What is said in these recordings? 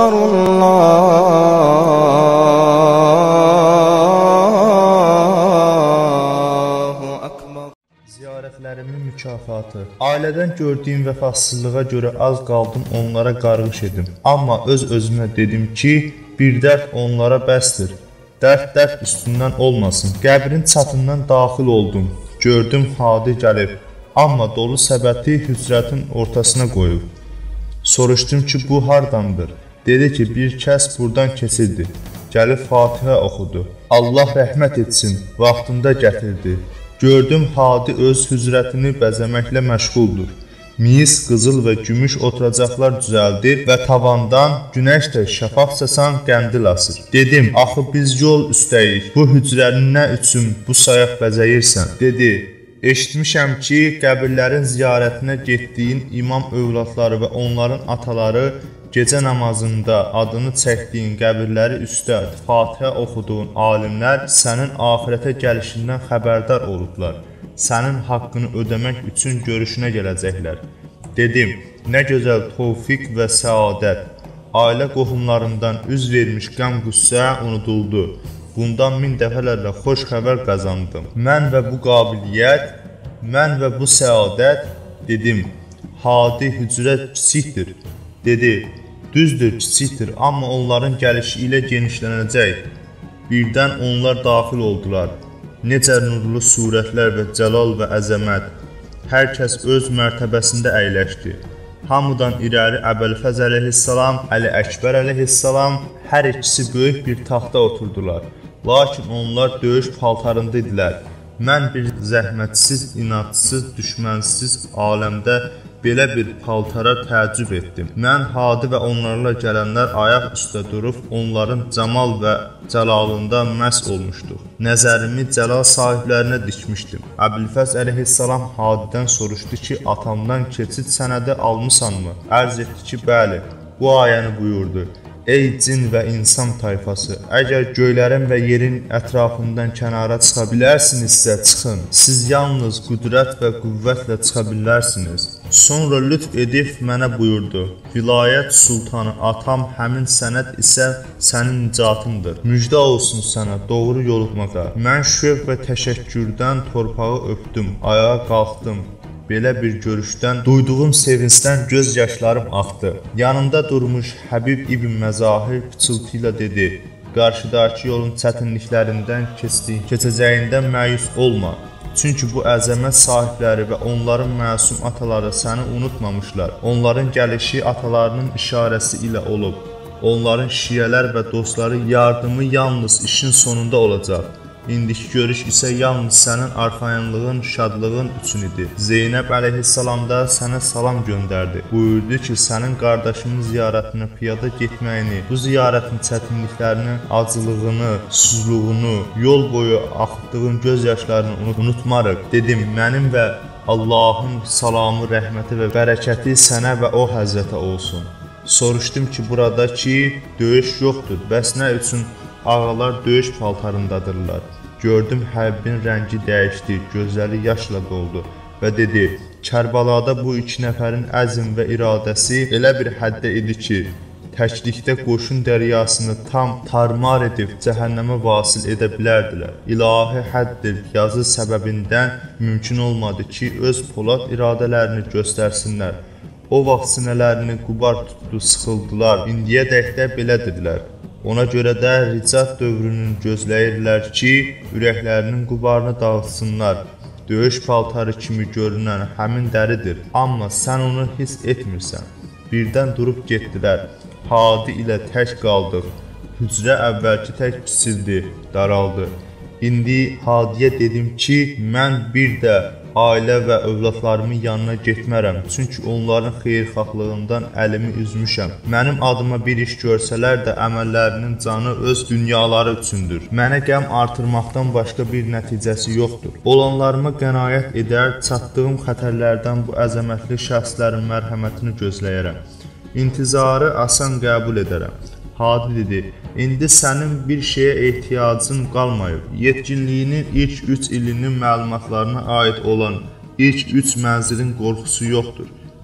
Allahu Akbar. Ziyarətlərimin mükafatı. Ailədən gördüyüm vəfasızlığa görə az qaldım onlara qarğış edim. Amma öz-özümə dedim ki, bir dərd onlara bəsdir. Dərd üstündən olmasın. Qəbrin çatından daxil oldum. Gördüm Hadi gəlib. Amma dolu səbəti hücrətin ortasına qoyub. Soruşdum ki, bu hardandır? Dedi ki, bir kəs buradan keçirdi. Gəlib Fatihə oxudu. Allah rəhmət etsin, vaxtında gətirdi. Gördüm Hadi öz hücrətini bəzəməklə məşğuldur. Mis, qızıl və gümüş oturacaqlar düzəldir və tavandan günəş də şəfaq saçan qəndil asır. Dedim, axı biz yol üstəyik, bu hücrəni nə üçün bu sayaq bəzəyirsən? Dedi, eşitmişəm ki, qəbirlərin ziyarətinə getdiyin imam övladları və onların ataları gecə namazında adını çəkdiyin qəbirləri üstə Fatihə oxuduğun alimlər sənin axirətə gəlişindən xəbərdar olublar. Sənin haqqını ödəmək üçün görüşünə gələcəklər. Dedim, nə gözəl tovfiq və səadət. Ailə qohumlarından üz vermiş qəm-qüssə unuduldu. Bundan min dəfələrlə xoş xəbər qazandım. Mən və bu qabiliyyət, mən və bu səadət. Dedim, Hadi hücrə kiçikdir. Dedi, düzdür kiçikdir, amma onların gəlişi ilə genişlənəcək. Birdən onlar daxil oldular. Necə nurlu surətlər və cəlal və əzəmət. Hər kəs öz mərtəbəsində əyləşdi. Hamıdan irəli Əbülfəz əleyhissalam, Əli Əkbər əleyhissalam, hər ikisi böyük bir taxta oturdular. Lakin onlar döyüş paltarında idilər. Mən bir zəhmətsiz, inadsız, düşmənsiz aləmdə belə bir paltara təəccüb etdim. Mən Hadi və onlarla gələnlər ayaq üstə durub onların camal və cəlalında məhz olmuşduq. Nəzərimi cəlal sahiblərinə dikmişdim. Əbülfəz əleyhissalam Hadidən soruşdu ki, atamdan keçid sənədi almısanmı? Ərz etdi ki, bəli. Bu ayəni buyurdu. Ey cin və insan tayfası, əgər göylərin və yerin ətrafından kənara çıxa bilərsinizsə çıxın. Siz yalnız qüdrət və qüvvətlə çıxa bilərsiniz. Sonra lütf edib mənə buyurdu. Vilayət sultanı atam həmin sənəd isə sənin nicatındır. Müjdə olsun sənə doğru yolutmağa. Mən şövq və təşəkkürdən torpağı öpdüm, ayağa qalxdım. Belə bir görüşdən duyduğum sevincdən göz yaşlarım axdı. Yanımda durmuş Həbib İbn Məzahir pıçıltı ilə dedi, qarşıdakı yolun çətinliklərindən keçəcəyindən məyus olma. Çünki bu əzəmət sahibləri və onların məsum ataları səni unutmamışlar. Onların gəlişi atalarının işarəsi ilə olub. Onların şiyələr və dostları yardımı yalnız işin sonunda olacaq. İndiki görüş isə yalnız sənin arxayınlığın, şadlığın üçün idi. Zeynəb əleyhissalam da sənə salam göndərdi. Buyurdu ki, sənin qardaşının ziyarətinə piyada getməyini, bu ziyarətin çətinliklərini, acılığını, susuzluğunu, yol boyu axıtdığın göz yaşlarını unutmarıq. Dedim, mənim və Allahın salamı, rəhməti və bərəkəti sənə və o həzrətə olsun. Soruşdum ki, buradakı döyüş yoxdur, bəs nə üçün ağalar döyüş paltarındadırlar? Gördüm Həbbin rəngi dəyişdi, gözləri yaşla doldu və dedi, Kərbalada bu iki nəfərin əzm və iradəsi elə bir həddə idi ki, təklikdə qoşun dəryasını tam tarmar edib cəhənnəmə vasil edə bilərdilər. İlahi həddir yazı səbəbindən mümkün olmadı ki, öz polad iradələrini göstərsinlər. O vaxt sinələrini qubar tutdu, sıxıldılar, indiyədək də belədirlər. Ona görə də ricat dövrünün gözləyirlər ki, ürəklərinin qubarını dağıtsınlar. Döyüş paltarı kimi görünən həmin dəridir, amma sən onu hiss etmirsən. Birdən durub getdilər, Hadi ilə tək qaldıq. Hücrə əvvəlki tək kiçildi, daraldı. İndi Hadiyə dedim ki, mən bir də ailə və övladlarımın yanına getmərəm, çünki onların xeyirxahlığından əlimi üzmüşəm. Mənim adıma bir iş görsələr də əməllərinin canı öz dünyaları üçündür. Mənə qəm artırmaqdan başqa bir nəticəsi yoxdur. Olanlarıma qənaət edər, çatdığım xətərlərdən bu əzəmətli şəxslərin mərhəmətini gözləyərəm. İntizarı asan qəbul edərəm. Hadi dedi, indi sənin bir şeyə ehtiyacın qalmayıb. Yetkinliyinin ilk 3 ilinin məlumatlarına aid olan ilk 3 mənzilin qorxusu yoxdur.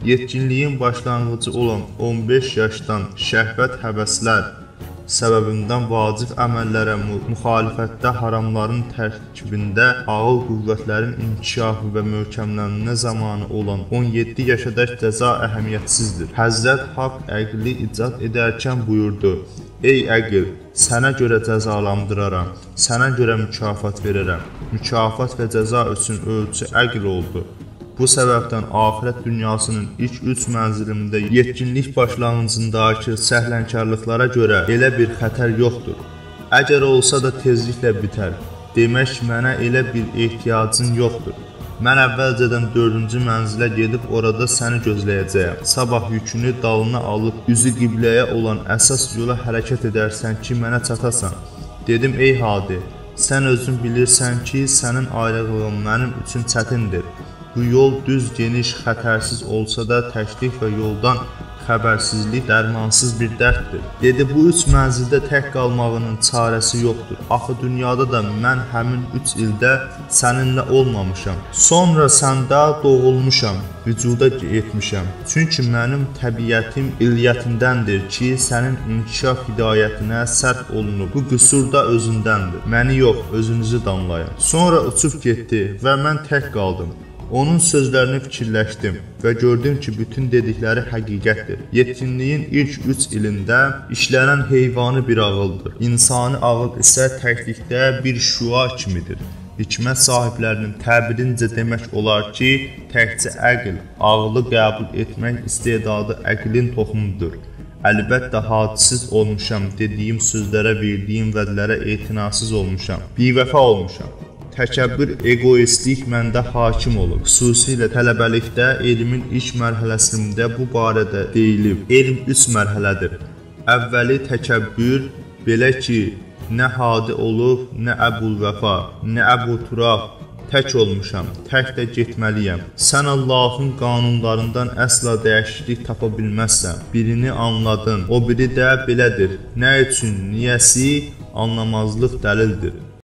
Yetkinliyin başlanğıcı olan 15 yaşdan şəhvət həvəslər səbəbindən vacib əməllərə müxalifətdə haramların tərkibində ağıl qüvvətlərin inkişafı və möhkəmlənmə zamanı olan 17 yaşadək cəza əhəmiyyətsizdir. Həzrət Haqq əqli icad edərkən buyurdu: Ey əql, sənə görə cəzalandıraram, sənə görə mükafat verərəm. Mükafat və cəza üçün ölçü əql oldu. Bu səbəbdən axirət dünyasının ilk 3 mənzilində yetkinlik başlanğıcındakı səhlənkarlıqlara görə elə bir xətər yoxdur. Əgər olsa da tezliklə bitər. Demək, mənə elə bir ehtiyacın yoxdur. Mən əvvəlcədən 4-cü mənzilə gedib orada səni gözləyəcəyəm. Sabah yükünü dalına alıb üzü qibləyə olan əsas yola hərəkət edərsən ki, mənə çatasan. Dedim, ey Hadi, sən özün bilirsən ki, sənin ayrılığın mənim üçün çətindir. Bu yol düz, geniş, xətərsiz olsa da təklik və yoldan xəbərsizlik dərmansız bir dərddir. Dedi, bu 3 mənzildə tək qalmağının çarəsi yoxdur. Axı dünyada da mən həmin 3 ildə səninlə olmamışam. Sonra səndə doğulmuşam, vücuda etmişəm. Çünki mənim təbiətim illiyyətindəndir ki, sənin inkişaf hidayətinə sərf olunub. Bu qüsur da özündəndir. Məni yox, özünüzü danlayın. Sonra uçub getdi və mən tək qaldım. Onun sözlərini fikirləşdim və gördüm ki, bütün dedikləri həqiqətdir. Yetkinliyin ilk 3 ilində işlənən heyvani bir ağıldır. İnsani ağıl isə təklikdə bir şüa kimidir. Hikmət sahiblərinin təbirincə demək olar ki, təkcə əql, ağılı qəbul etmək istedadı əqlin toxumudur. Əlbəttə hadisiz olmuşam, dediyim sözlərə, verdiyim vədlərə etinasız olmuşam, bivəfa olmuşam. Təkəbbür, egoistlik məndə hakim olub. Xüsusilə tələbəlikdə elmin ilk mərhələsində bu barədə deyilib. Elm 3 mərhələdir. Əvvəli təkəbbür, belə ki, nə Hadi olub, nə Əbulvəfa, nə Əbu Turab, tək olmuşam, tək də getməliyəm. Sən Allahın qanunlarından əsla dəyişiklik tapa bilməzsən. Birini anladın, o biri də belədir. Nə üçün, niyəsi anlamazlıq dəlildir.